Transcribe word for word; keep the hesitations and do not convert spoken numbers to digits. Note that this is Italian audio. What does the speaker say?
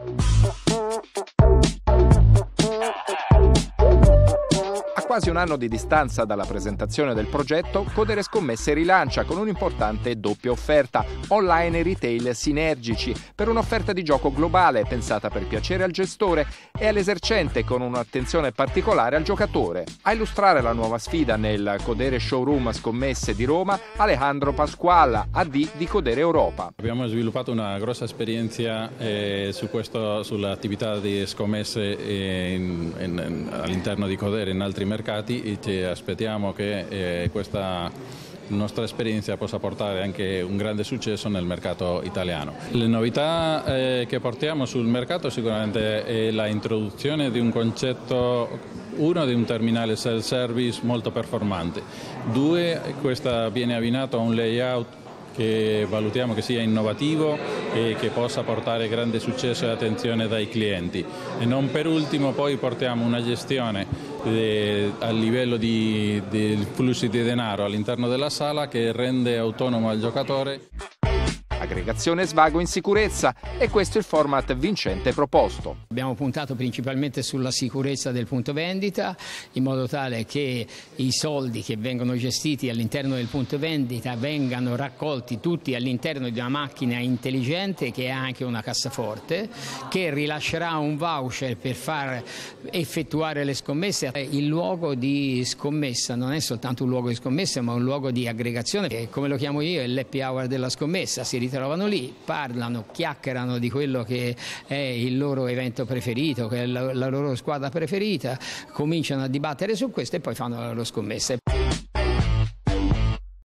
A quasi un anno di distanza dalla presentazione del progetto, Codere Scommesse rilancia con un'importante doppia offerta, online e retail sinergici, per un'offerta di gioco globale pensata per piacere al gestore e all'esercente, con un'attenzione particolare al giocatore. A illustrare la nuova sfida nel Codere Showroom Scommesse di Roma, Alejandro Pasquala, A D di Codere Europa. Abbiamo sviluppato una grossa esperienza eh, su questo, sull'attività di scommesse eh, in, in, all'interno di Codere in altri mercati e ci aspettiamo che eh, questa nostra esperienza possa portare anche un grande successo nel mercato italiano. Le novità eh, che portiamo sul mercato sicuramente è la introduzione di un concetto, uno, di un terminale self-service molto performante, due, questa viene abbinato a un layout che valutiamo che sia innovativo e che possa portare grande successo e attenzione dai clienti. E non per ultimo poi portiamo una gestione eh, a livello di, di flussi di denaro all'interno della sala che rende autonomo al giocatore. Aggregazione e svago in sicurezza, e questo è il format vincente proposto. Abbiamo puntato principalmente sulla sicurezza del punto vendita, in modo tale che i soldi che vengono gestiti all'interno del punto vendita vengano raccolti tutti all'interno di una macchina intelligente che ha anche una cassaforte, che rilascerà un voucher per far effettuare le scommesse. Il luogo di scommessa non è soltanto un luogo di scommessa, ma un luogo di aggregazione, che come lo chiamo io è l'happy hour della scommessa. Si ritrovano lì, parlano, chiacchierano di quello che è il loro evento preferito, che è la, la loro squadra preferita, cominciano a dibattere su questo e poi fanno le loro scommesse.